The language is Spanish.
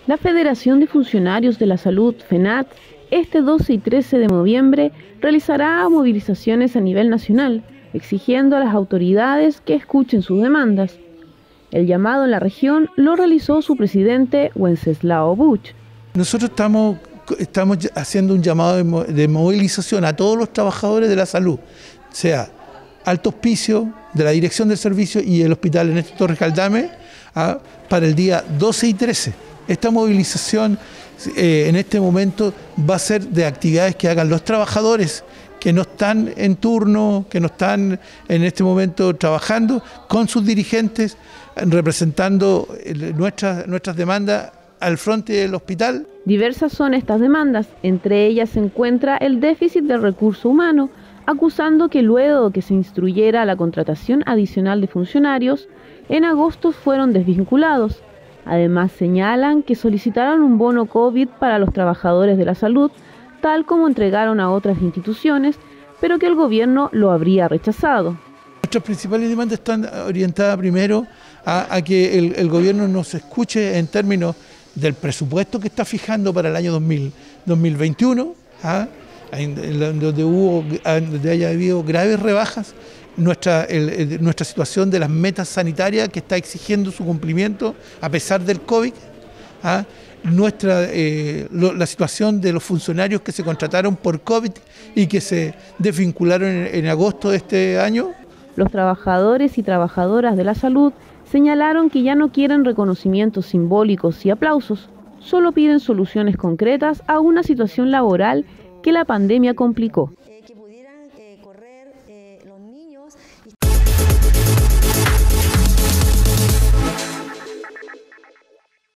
La Federación de Funcionarios de la Salud, FENAT, este 12 y 13 de noviembre realizará movilizaciones a nivel nacional, exigiendo a las autoridades que escuchen sus demandas. El llamado en la región lo realizó su presidente, Wenceslao Buch. Nosotros estamos haciendo un llamado de movilización a todos los trabajadores de la salud, sea Alto Hospicio, de la Dirección del Servicio y el Hospital Ernesto Torres Galdame, para el día 12 y 13. Esta movilización en este momento va a ser de actividades que hagan los trabajadores que no están en turno, que no están en este momento trabajando, con sus dirigentes, representando nuestras demandas al frente del hospital. Diversas son estas demandas, entre ellas se encuentra el déficit de recurso humano, acusando que luego de que se instruyera la contratación adicional de funcionarios, en agosto fueron desvinculados. Además señalan que solicitaron un bono COVID para los trabajadores de la salud, tal como entregaron a otras instituciones, pero que el gobierno lo habría rechazado. Nuestras principales demandas están orientadas primero a que el gobierno nos escuche en términos del presupuesto que está fijando para el año 2021, donde haya habido graves rebajas, nuestra situación de las metas sanitarias que está exigiendo su cumplimiento a pesar del COVID, la situación de los funcionarios que se contrataron por COVID y que se desvincularon en agosto de este año. Los trabajadores y trabajadoras de la salud señalaron que ya no quieren reconocimientos simbólicos y aplausos, solo piden soluciones concretas a una situación laboral que la pandemia complicó.